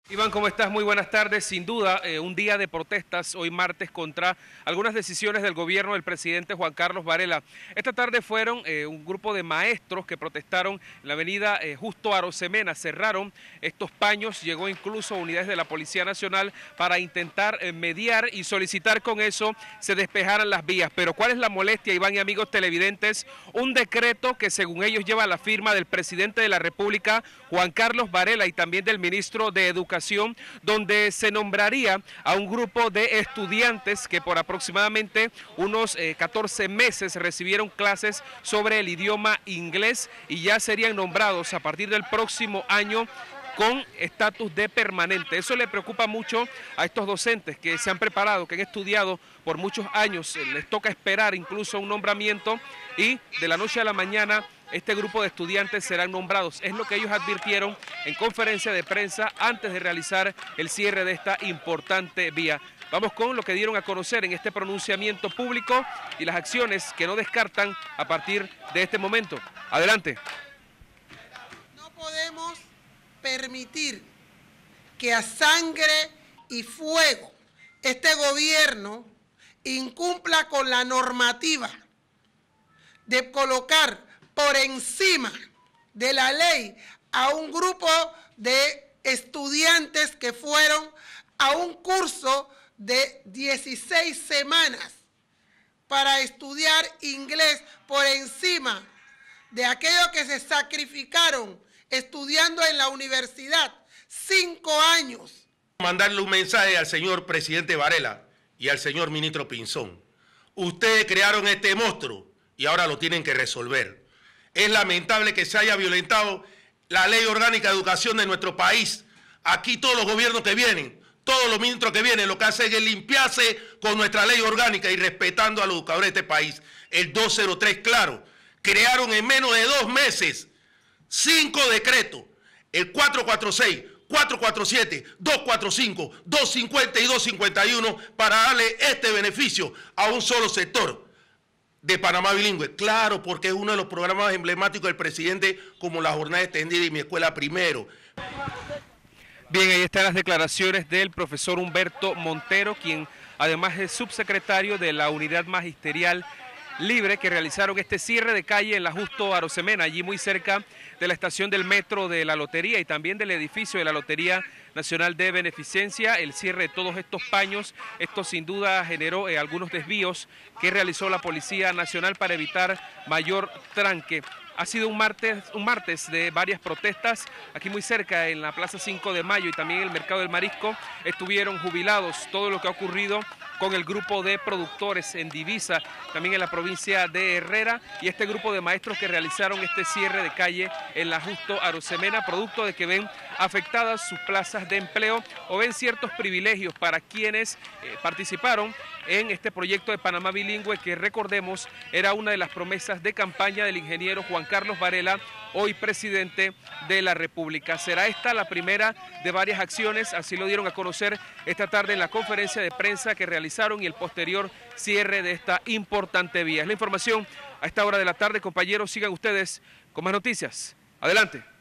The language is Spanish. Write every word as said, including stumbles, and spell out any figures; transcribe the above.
Iván, ¿cómo estás? Muy buenas tardes. Sin duda, eh, un día de protestas hoy martes contra algunas decisiones del gobierno del presidente Juan Carlos Varela. Esta tarde fueron eh, un grupo de maestros que protestaron en la avenida eh, Justo Arosemena. Cerraron estos paños, llegó incluso unidades de la Policía Nacional para intentar eh, mediar y solicitar con eso se despejaran las vías. Pero ¿cuál es la molestia, Iván y amigos televidentes? Un decreto que según ellos lleva la firma del presidente de la República, Juan Carlos Varela, y también del ministro de Educación, donde se nombraría a un grupo de estudiantes que por aproximadamente unos eh, catorce meses recibieron clases sobre el idioma inglés y ya serían nombrados a partir del próximo año con estatus de permanente. Eso le preocupa mucho a estos docentes que se han preparado, que han estudiado por muchos años, les toca esperar incluso un nombramiento y de la noche a la mañana este grupo de estudiantes serán nombrados. Es lo que ellos advirtieron en conferencia de prensa antes de realizar el cierre de esta importante vía. Vamos con lo que dieron a conocer en este pronunciamiento público y las acciones que no descartan a partir de este momento. Adelante. No podemos permitir que a sangre y fuego este gobierno incumpla con la normativa de colocar por encima de la ley a un grupo de estudiantes que fueron a un curso de dieciséis semanas para estudiar inglés por encima de aquellos que se sacrificaron estudiando en la universidad cinco años. Mandarle un mensaje al señor presidente Varela y al señor ministro Pinzón. Ustedes crearon este monstruo y ahora lo tienen que resolver. Es lamentable que se haya violentado la ley orgánica de educación de nuestro país. Aquí todos los gobiernos que vienen, todos los ministros que vienen, lo que hacen es limpiarse con nuestra ley orgánica y respetando a los educadores de este país. El doscientos tres, claro, crearon en menos de dos meses cinco decretos, el cuatrocientos cuarenta y seis, cuatrocientos cuarenta y siete, doscientos cuarenta y cinco, doscientos cincuenta y doscientos cincuenta y uno para darle este beneficio a un solo sector de Panamá Bilingüe. Claro, porque es uno de los programas emblemáticos del presidente, como la jornada extendida y mi escuela primero. Bien, ahí están las declaraciones del profesor Humberto Montero, quien además es subsecretario de la Unidad Magisterial Libre, que realizaron este cierre de calle en la Justo Arosemena, allí muy cerca de la estación del metro de la Lotería y también del edificio de la Lotería Nacional de Beneficencia. El cierre de todos estos paños, esto sin duda generó eh, algunos desvíos que realizó la Policía Nacional para evitar mayor tranque. Ha sido un martes, un martes de varias protestas, aquí muy cerca en la Plaza cinco de Mayo y también en el Mercado del Marisco estuvieron jubilados todo lo que ha ocurrido con el grupo de productores en Divisa, también en la provincia de Herrera, y este grupo de maestros que realizaron este cierre de calle en la Justo Arosemena, producto de que ven afectadas sus plazas de empleo o ven ciertos privilegios para quienes eh, participaron en este proyecto de Panamá Bilingüe, que recordemos era una de las promesas de campaña del ingeniero Juan Carlos Varela, hoy presidente de la República. Será esta la primera de varias acciones, así lo dieron a conocer esta tarde en la conferencia de prensa que realizaron y el posterior cierre de esta importante vía. Es la información a esta hora de la tarde, compañeros, sigan ustedes con más noticias. Adelante.